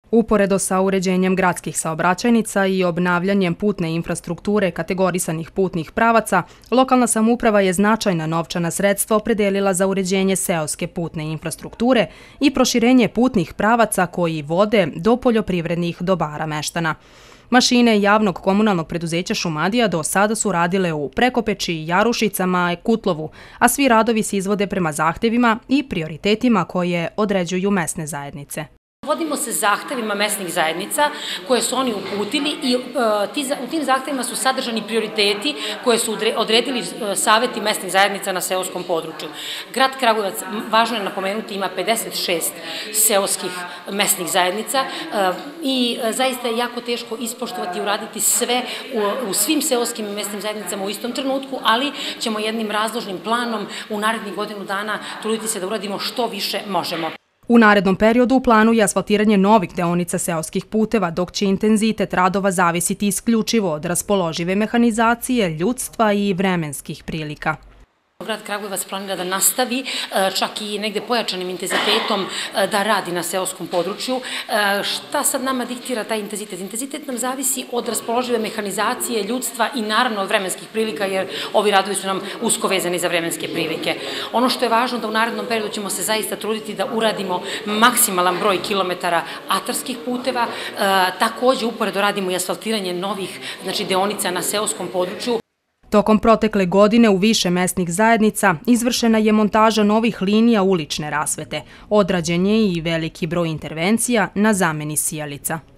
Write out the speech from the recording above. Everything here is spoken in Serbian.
Uporedo sa uređenjem gradskih saobraćajnica i obnavljanjem putne infrastrukture kategorisanih putnih pravaca, lokalna samouprava je značajna novčana sredstva opredelila za uređenje seoske putne infrastrukture i proširenje putnih pravaca koji vode do poljoprivrednih dobara meštana. Mašine javnog komunalnog preduzeća Šumadija do sada su radile u Prekopeči, Jarušicama, Kutlovu, a svi radovi se izvode prema zahtevima i prioritetima koje određuju mesne zajednice. Vodimo se zahtevima mesnih zajednica koje su oni uputili i u tim zahtevima su sadržani prioriteti koje su odredili saveti mesnih zajednica na seoskom području. Grad Kragujevac, važno je napomenuti, ima 56 seoskih mesnih zajednica i zaista je jako teško ispoštovati i uraditi sve u svim seoskim mesnim zajednicama u istom trenutku, ali ćemo jednim razložnim planom u narednih godinu dana truditi se da uradimo što više možemo. U narednom periodu u planu je asfaltiranje novih deonica seoskih puteva, dok će intenzitet radova zavisiti isključivo od raspoložive mehanizacije, ljudstva i vremenskih prilika. Grad Kragujevac planira da nastavi čak i negde pojačanim intenzitetom da radi na seoskom području. Šta sad nama diktira taj intenzitet? Intenzitet nam zavisi od raspoložive mehanizacije, ljudstva i naravno od vremenskih prilika, jer ovi radovi su nam usko vezani za vremenske prilike. Ono što je važno da u narednom periodu ćemo se zaista truditi da uradimo maksimalan broj kilometara atarskih puteva. Takođe uporedo radimo i asfaltiranje novih deonica na seoskom području. Tokom protekle godine u više mesnih zajednica izvršena je montaža novih linija ulične rasvete. Odrađen je i veliki broj intervencija na zameni sijalica.